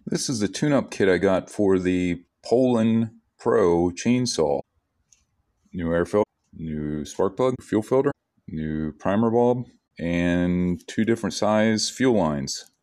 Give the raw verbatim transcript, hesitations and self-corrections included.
This is the tune-up kit I got for the Poland Pro chainsaw. New air filter, new spark plug, fuel filter, new primer bulb, and two different size fuel lines.